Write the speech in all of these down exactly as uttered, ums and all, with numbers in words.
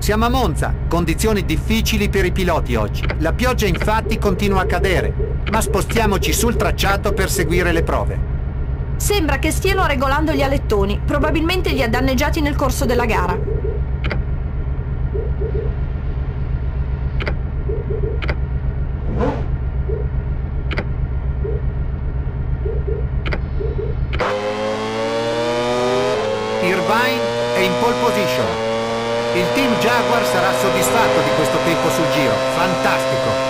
Siamo a Monza, condizioni difficili per i piloti oggi. La pioggia infatti continua a cadere, ma spostiamoci sul tracciato per seguire le prove. Sembra che stiano regolando gli alettoni, probabilmente li ha danneggiati nel corso della gara. Irvine è in pole position. Il team Jaguar sarà soddisfatto di questo tempo sul giro. Fantastico!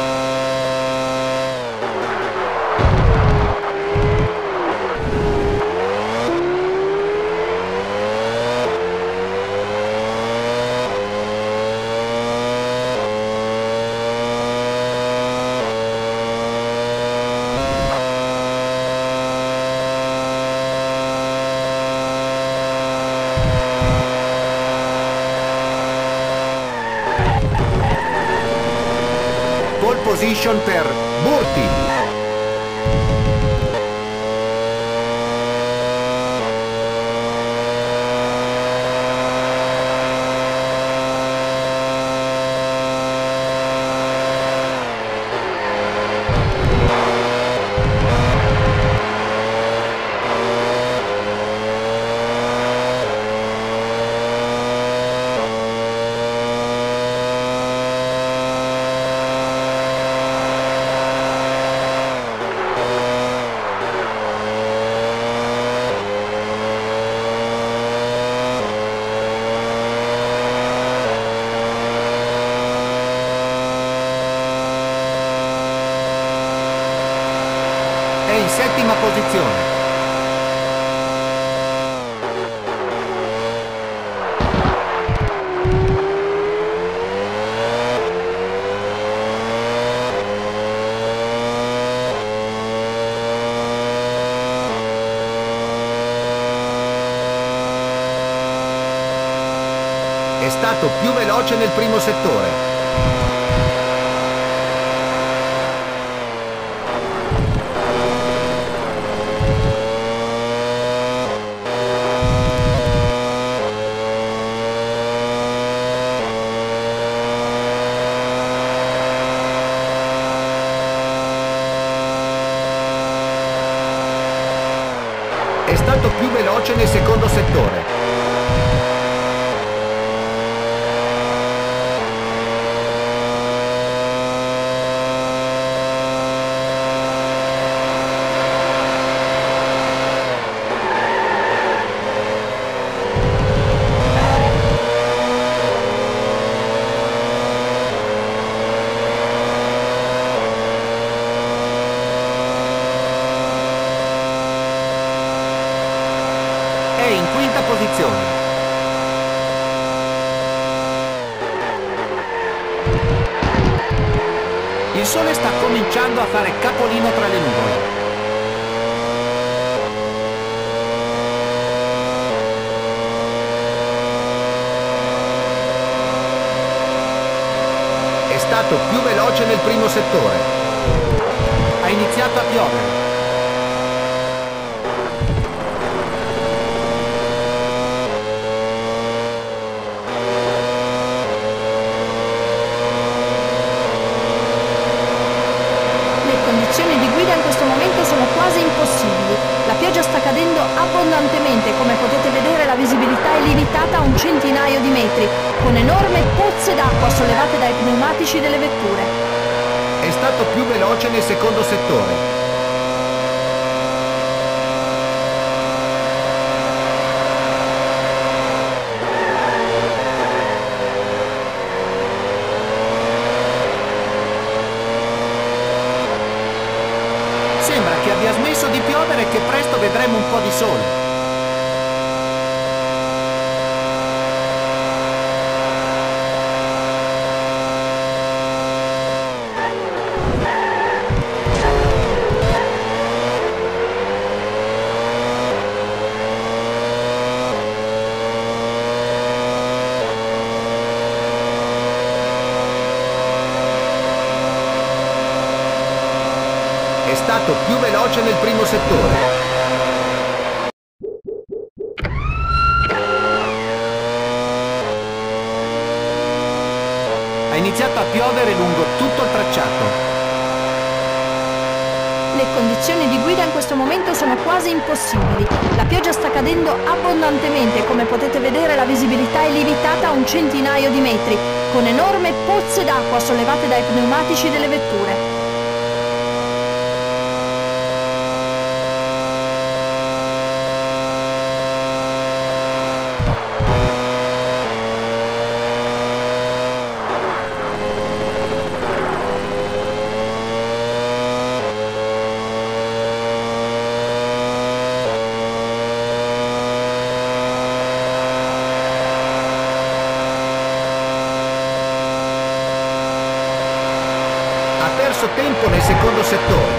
Pole position per Burti. È in settima posizione. È stato più veloce nel primo settore. È stato più veloce nel secondo settore. È in quinta posizione. Il sole sta cominciando a fare capolino tra le nuvole. È stato più veloce nel primo settore. Ha iniziato a piovere. Le condizioni di guida in questo momento sono quasi impossibili. La pioggia sta cadendo abbondantemente, come potete vedere la visibilità è limitata a un centinaio di metri, con enormi pozze d'acqua sollevate dai pneumatici delle vetture. È stato più veloce nel secondo settore. Sembra che abbia smesso di piovere e che presto vedremo un po' di sole. È stato più veloce nel primo settore. iniziato a piovere lungo tutto il tracciato. Le condizioni di guida in questo momento sono quasi impossibili. La pioggia sta cadendo abbondantemente, come potete vedere la visibilità è limitata a un centinaio di metri, con enormi pozze d'acqua sollevate dai pneumatici delle vetture. Tempo nel secondo settore.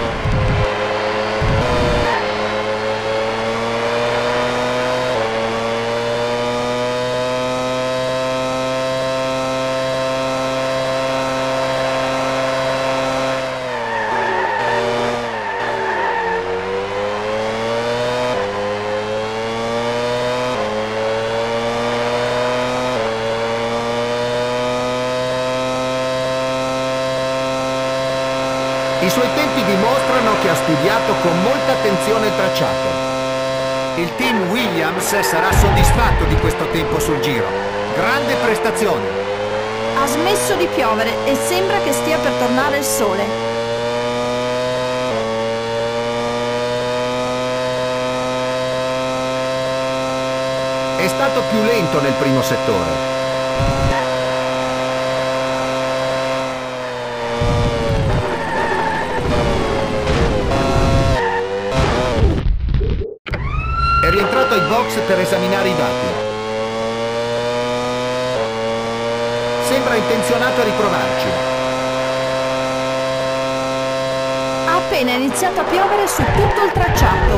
I suoi tempi dimostrano che ha studiato con molta attenzione il tracciato. Il team Williams sarà soddisfatto di questo tempo sul giro. Grande prestazione! Ha smesso di piovere e sembra che stia per tornare il sole. È stato più lento nel primo settore. È rientrato ai box per esaminare i dati. Sembra intenzionato a riprovarci. Ha appena iniziato a piovere su tutto il tracciato.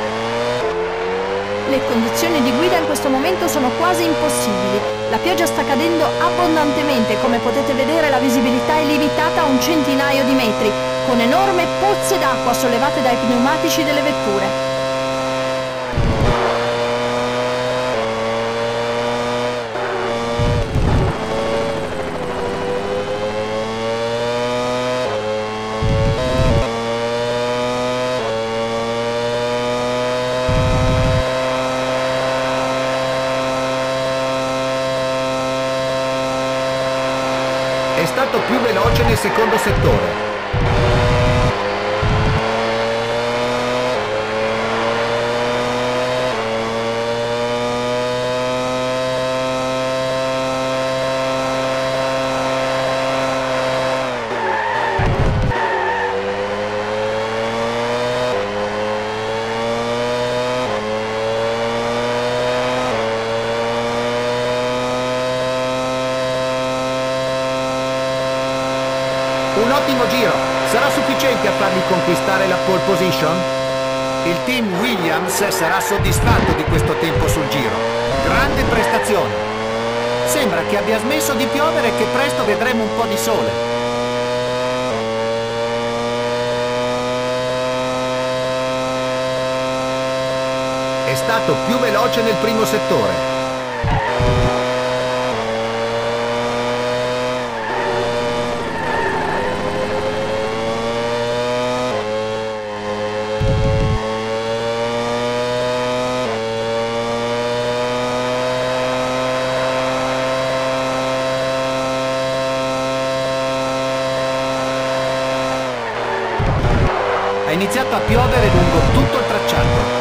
Le condizioni di guida in questo momento sono quasi impossibili. La pioggia sta cadendo abbondantemente, come potete vedere la visibilità è limitata a un centinaio di metri, con enormi pozze d'acqua sollevate dai pneumatici delle vetture. È stato più veloce nel secondo settore. Un ottimo giro, sarà sufficiente a fargli conquistare la pole position? Il team Williams sarà soddisfatto di questo tempo sul giro. Grande prestazione! Sembra che abbia smesso di piovere e che presto vedremo un po' di sole. È stato più veloce nel primo settore. Ha iniziato a piovere lungo tutto il tracciato.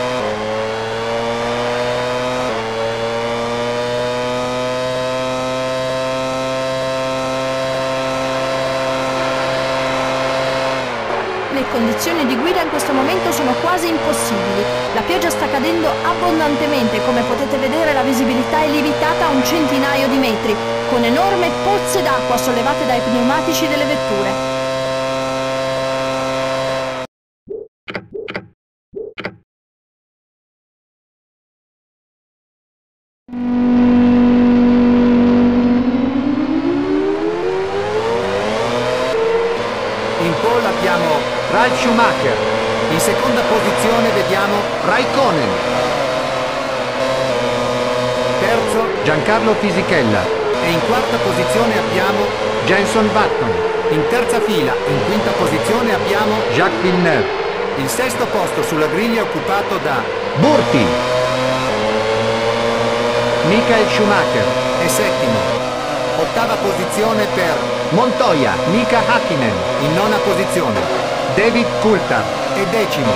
Le condizioni di guida in questo momento sono quasi impossibili. La pioggia sta cadendo abbondantemente, come potete vedere la visibilità è limitata a un centinaio di metri, con enormi pozze d'acqua sollevate dai pneumatici delle vetture. In pole abbiamo Ralf Schumacher. In seconda posizione vediamo Raikkonen. Terzo Giancarlo Fisichella. E in quarta posizione abbiamo Jenson Button. in terza fila, in quinta posizione abbiamo Jacques Villeneuve. il sesto posto sulla griglia occupato da Burti. Michael Schumacher. e settimo. Ottava posizione per Montoya. Mika Hakkinen. in nona posizione. David Coulthard. E decimo.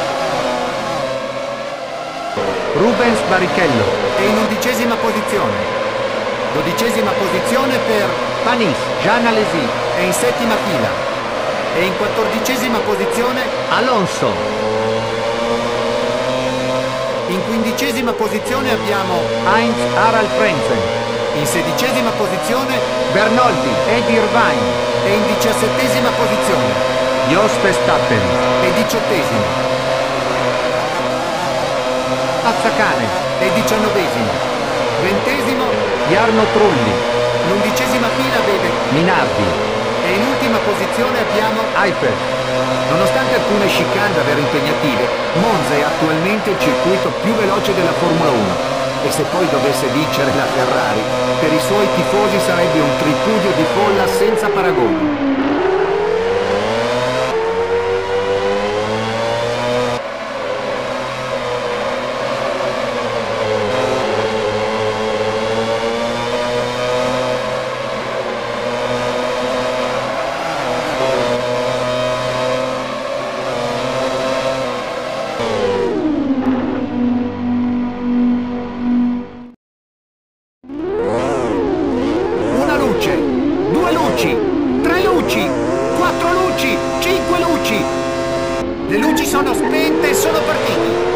Rubens Barrichello. E in undicesima posizione. Dodicesima posizione per Panis. Jean Alesi. e in settima fila. E in quattordicesima posizione, Alonso. in quindicesima posizione abbiamo Heinz Harald Frentzen. in sedicesima posizione Bernoldi. Ed Irvine. e in diciassettesima posizione Jos Verstappen. e diciottesimo Pazzacane. e diciannovesimo. Ventesimo, Jarno Trulli. l'undicesima fila vede Minardi. e in ultima posizione abbiamo Eifel. nonostante alcune chicane davvero impegnative, Monza è attualmente il circuito più veloce della Formula uno e se poi dovesse vincere la Ferrari, per i suoi tifosi sarebbe un tripudio di folla senza paragoni. Due luci, tre luci, quattro luci, cinque luci. Le luci sono spente e sono partiti.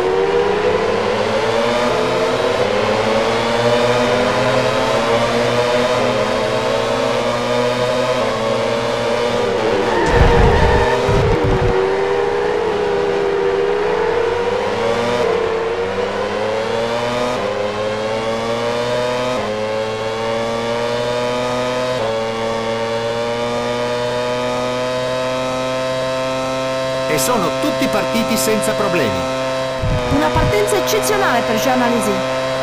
E sono tutti partiti senza problemi. Una partenza eccezionale per Jean Alesi.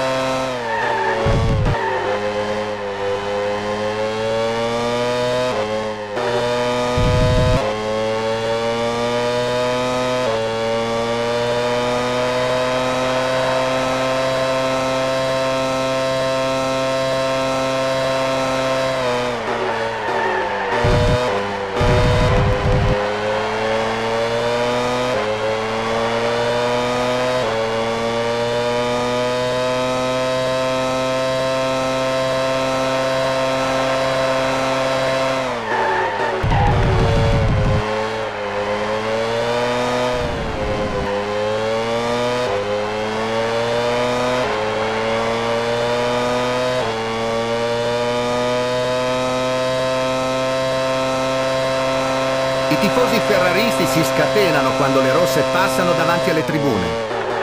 I tifosi ferraristi si scatenano quando le rosse passano davanti alle tribune.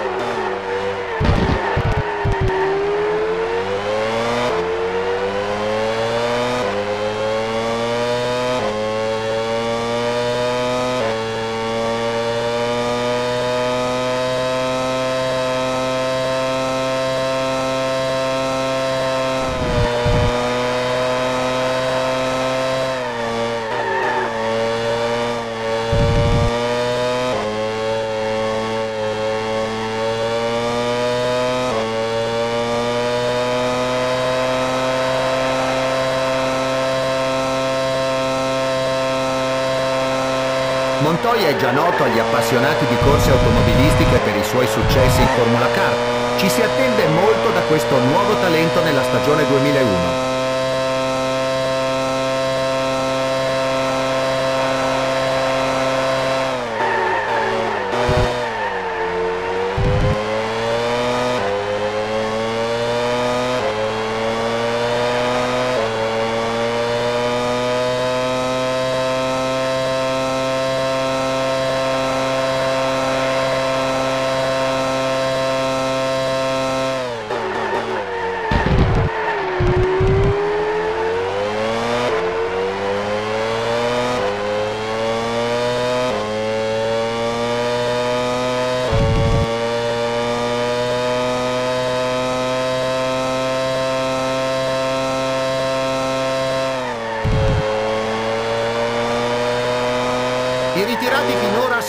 Montoya è già noto agli appassionati di corse automobilistiche per i suoi successi in Formula Kart. Ci si attende molto da questo nuovo talento nella stagione duemilauno.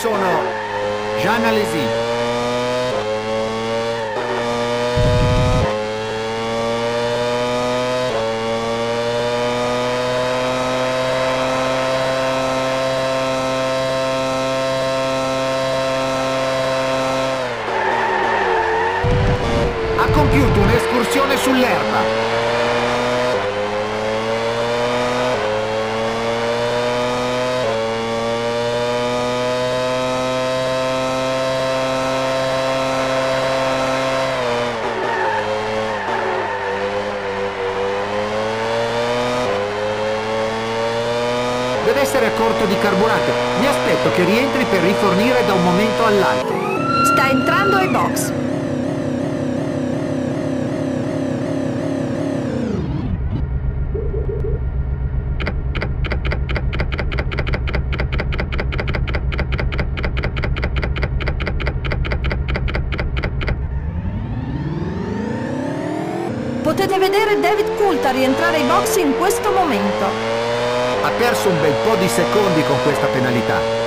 sono Jean Alesi. Ha compiuto un'escursione sull'erba. Deve essere a corto di carburante. Mi aspetto che rientri per rifornire da un momento all'altro. Sta entrando ai box. Potete vedere David Coulthard rientrare ai box in questo momento. Ha perso un bel po' di secondi con questa penalità.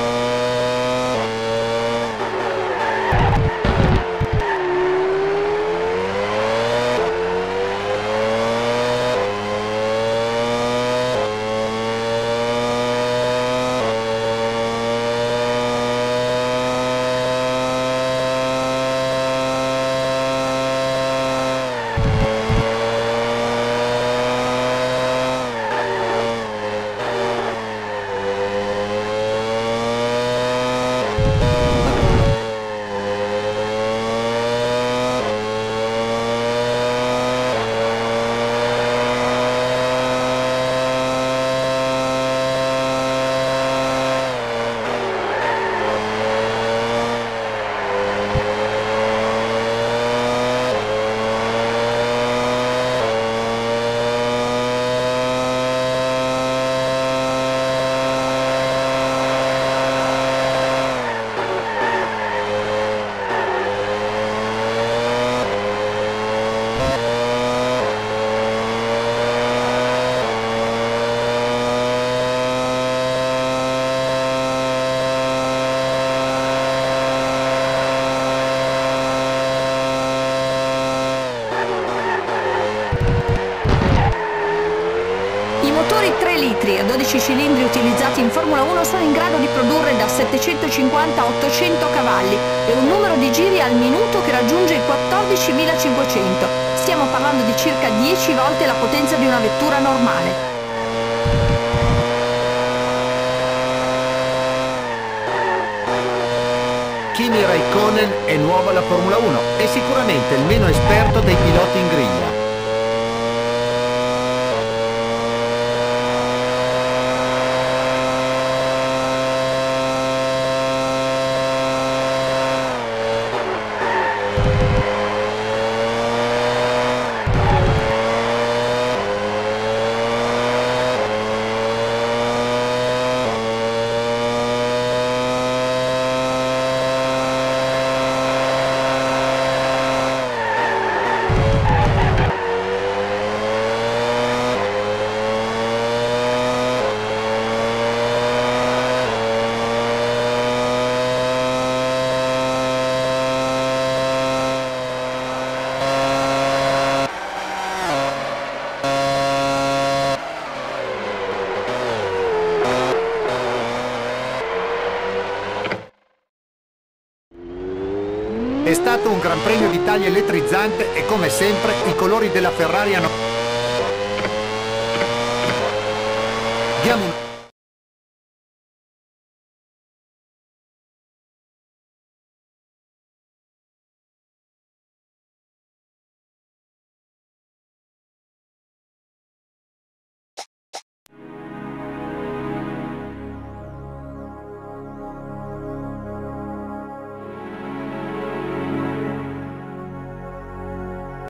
tre litri a dodici cilindri utilizzati in Formula uno sono in grado di produrre da settecentocinquanta a ottocento cavalli e un numero di giri al minuto che raggiunge i quattordicimilacinquecento. Stiamo parlando di circa dieci volte la potenza di una vettura normale. Kimi Räikkönen è nuovo alla Formula uno, è sicuramente il meno esperto dei piloti in griglia. È stato un Gran Premio d'Italia elettrizzante e come sempre i colori della Ferrari hanno... Diamo un...